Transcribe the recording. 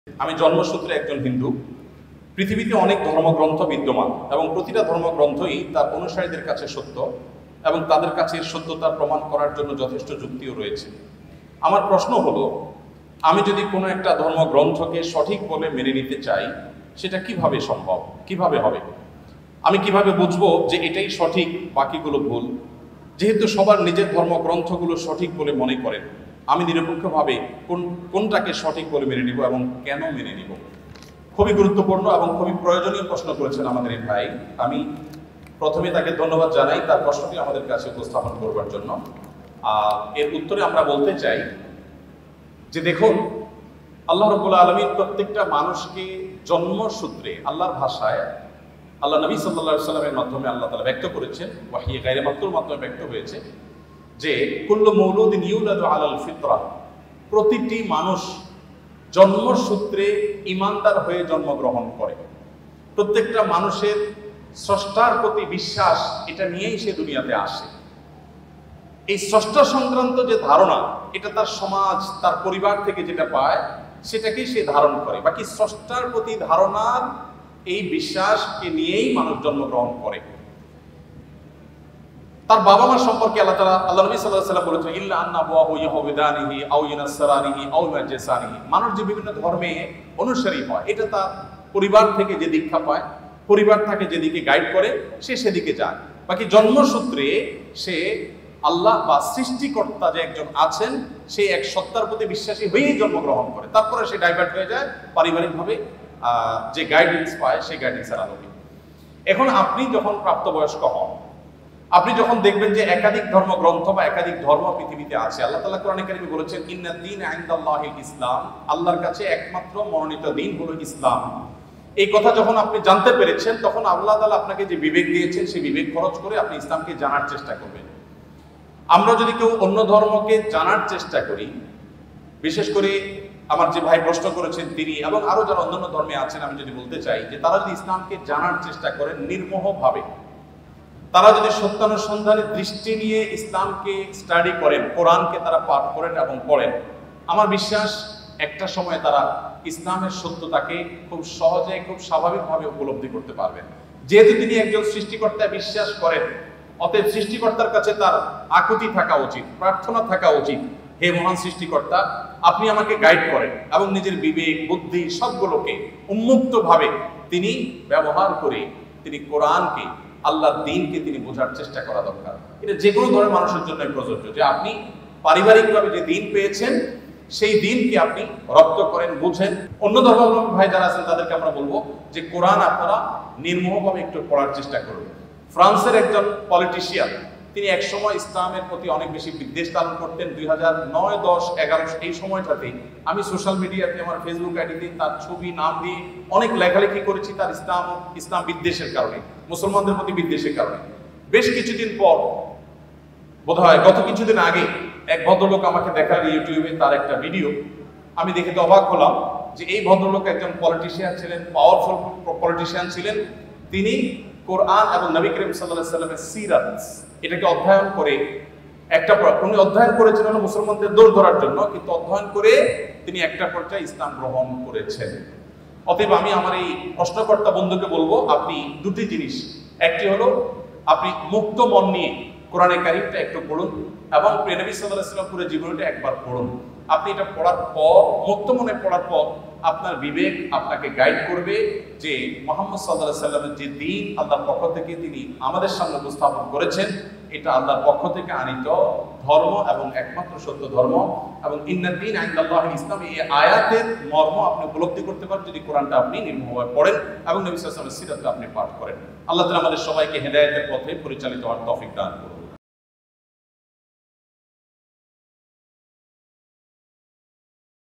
আমি জন্মসূত্রে একজন হিন্দু। পৃথিবীতে অনেক ধর্মগ্রন্থ বিদ্যমান এবং প্রতিটা ধর্মগ্রন্থই তার অনুসারীদের কাছে সত্য এবং তাদের কাছে সত্যতার প্রমাণ করার জন্য যথেষ্ট যুক্তিও রয়েছে। আমার প্রশ্ন হলো, আমি যদি কোনো একটা ধর্মগ্রন্থকে সঠিক বলে মেনে নিতে চাই, সেটা কিভাবে সম্ভব, কিভাবে হবে? আমি কিভাবে বুঝবো যে এটাই সঠিক, বাকিগুলো ভুল? যেহেতু সবার নিজের ধর্মগ্রন্থগুলো সঠিক বলে মনে করেন, আমি নিরপেক্ষভাবে কোনটাকে সঠিক বলে মেনে নিব এবং কেন মেনে নিব? খুবই গুরুত্বপূর্ণ এবং খুবই প্রয়োজনীয় প্রশ্ন করেছেন আমাদের এই ভাই। আমি প্রথমে তাকে ধন্যবাদ জানাই তার প্রশ্নটি আমাদের কাছে উপস্থাপন করবার জন্য। এর উত্তরে আমরা বলতে চাই যে দেখুন, আল্লাহ রাব্বুল আলামিন প্রত্যেকটা মানুষকে জন্মসূত্রে আল্লাহর ভাষায় আল্লাহ নবী সাল্লাল্লাহু আলাইহি সাল্লামের মাধ্যমে আল্লাহ তাআলা ব্যক্ত করেছেন, ওয়াহী গায়রে মাকতুর মাধ্যমে ব্যক্ত হয়েছে যে কুল্লু মাউলুদিন ইউলাদু আলাল ফিতরাহ, প্রতিটি মানুষ জন্মসূত্রে ঈমানদার হয়ে জন্মগ্রহণ করে। প্রত্যেকটা মানুষের স্রষ্টার প্রতি বিশ্বাস, এটা নিয়েই সে দুনিয়াতে আসে। এই স্রষ্টা সংক্রান্ত যে ধারণা, এটা তার সমাজ, তার পরিবার থেকে যেটা পায় সেটাকেই সে ধারণ করে। বাকি স্রষ্টার প্রতি ধারণার এই বিশ্বাসকে নিয়েই মানুষ জন্মগ্রহণ করে। তার বাবা মা সম্পর্কে আল্লাহ নবী সাল্লাল্লাহু আলাইহি ওয়াসাল্লাম বলেছেন, ইল্লা আন্না আবওয়াহু ইয়াহুদানিহি আও ইউনাসসারানিহি আও ইউমাজ্জিসানিহি। মানুষ যে বিভিন্ন ধর্মে অনুসারী হয়, এটা তার পরিবার থেকে যে দীক্ষা পায়, পরিবার তাকে যেদিকে গাইড করে সে সেদিকে যায়। বাকি জন্মসূত্রে সে আল্লাহ বা সৃষ্টিকর্তা যে একজন আছেন, সে এক সত্তার প্রতি বিশ্বাসী হয়েই জন্মগ্রহণ করে। তারপরে সে ডাইভার্ট হয়ে যায় পারিবারিকভাবে যে গাইডেন্স পায় সেই গাইডেন্সের আলোকে। এখন আপনি যখন প্রাপ্তবয়স্ক হন, আপনি যখন দেখবেন যে একাধিক ধর্মগ্রন্থ বা একাধিক ধর্ম পৃথিবীতে আছে। আল্লাহ তাআলা কোরআনে কারিমে বলেছেন, ইন্নাদ দীনা ইনদাল্লাহিল ইসলাম, আল্লাহর কাছে একমাত্র মনোনীত দিন হলো ইসলাম। এই কথা যখন আপনি জানতে পেরেছেন, তখন আল্লাহ তাআলা আপনাকে যে বিবেক দিয়েছেন, সেই বিবেক খরচ করে আপনি ইসলামকে জানার চেষ্টা করবেন। আমরা যদি কেউ অন্য ধর্মকে জানার চেষ্টা করি, বিশেষ করে আমার যে ভাই প্রশ্ন করেছেন তিনি এবং আরো যারা অন্যান্য ধর্মে আছেন, আমি যদি বলতে চাই যে তারা যদি ইসলামকে জানার চেষ্টা করেন নির্মোহভাবে, তারা যদি সত্যানুসন্ধানের দৃষ্টি নিয়ে ইসলামকে স্টাডি করেন, কোরআনকে তারা পাঠ করেন এবং পড়েন, আমার বিশ্বাস একটা সময় তারা ইসলামের সত্যতাকে খুব সহজে, খুব স্বাভাবিকভাবে উপলব্ধি করতে পারবেন। যেহেতু তিনি একজন সৃষ্টিকর্তায় বিশ্বাস করেন, অতএব সৃষ্টিকর্তার কাছে তার আকুতি থাকা উচিত, প্রার্থনা থাকা উচিত, হে মহান সৃষ্টিকর্তা, আপনি আমাকে গাইড করেন এবং নিজের বিবেক, বুদ্ধি সবগুলোকে উন্মুক্তভাবে তিনি ব্যবহার করে তিনি কোরআনকে, আল্লাহর দ্বীনকে তিনি বোঝার চেষ্টা করা দরকার। এটা যে কোনো ধরনের মানুষের জন্য প্রযোজ্য যে আপনি পারিবারিকভাবে যে দ্বীন পেয়েছেন, সেই দ্বীনকে আপনি রপ্ত করেন, বুঝেন। অন্য ধর্মাবলম্বী ভাই যারা আছেন তাদেরকে আমরা বলবো যে কোরআন আপনারা নির্মোহভাবে একটু পড়ার চেষ্টা করুন। ফ্রান্সের একজন পলিটিশিয়ান, তিনি একসময় ইসলামের প্রতি অনেক বেশি বিদ্বেষ ধারণ করতেন। 2009, 10, 11 এই সময়টাতে আমি সোশ্যাল মিডিয়াতে আমার ফেসবুক আইডিতে তার ছবি, নাম দিয়ে অনেক লেখালেখি করেছি তার ইসলাম বিদ্বেষের কারণে, মুসলমানদের প্রতি বিদ্বেষের কারণে। বেশ কিছুদিন পর, বোধহয় গত কিছুদিন আগে, এক ভদ্রলোক আমাকে দেখার ইউটিউবে তার একটা ভিডিও, আমি দেখে তো অবাক হলাম যে এই ভদ্রলোক একজন পলিটিশিয়ান ছিলেন, পাওয়ারফুল পলিটিশিয়ান ছিলেন। তিনি কোরআন এবং নবী করিম সাল্লাল্লাহু আলাইহি সাল্লামের সিরাত, এটাকে অধ্যয়ন করে উনি অধ্যয়ন করেছেন হলো মুসলমানদের দৌড় ধরার জন্য, কিন্তু অধ্যয়ন করে তিনি একটা পর্যায়ে ইসলাম গ্রহণ করেছেন। অতএব আমি আমার এই প্রশ্নকর্তা বন্ধুকে বলবো, আপনি দুটি জিনিস, একটি হলো আপনি মুক্ত মন নিয়ে কোরআনে কারিমটা একটু পড়ুন এবং প্রিয় নবী সাল্লাল্লাহু আলাইহি ওয়াসাল্লাম পুরো জীবনটা একবার পড়ুন। আপনি এটা পড়ার পর, মুক্ত মনে পড়ার পর, আপনার বিবেক আপনাকে গাইড করবে যে মুহাম্মদ সাল্লাল্লাহু আলাইহি ওয়াসাল্লামের যে দ্বীন আল্লাহর পক্ষ থেকে তিনি আমাদের সামনে উপস্থাপন করেছেন, এটা আল্লাহর পক্ষ থেকে আনিত ধর্ম এবং একমাত্র সত্য ধর্ম। এবং ইন্নাদ দীনা ইনদাল্লাহিল ইসলাম, এই আয়াতের মর্ম আপনি উপলব্ধি করতে পারেন যদি কোরআনটা আপনি নির্মমভাবে পড়েন এবং নবী সাল্লাল্লাহু আলাইহি ওয়াসাল্লামের সিরাতটা আপনি পাঠ করেন। আল্লাহ তাআলা আমাদের সবাইকে হেদায়েতের পথে পরিচালিত হওয়ার তৌফিক দান করুন।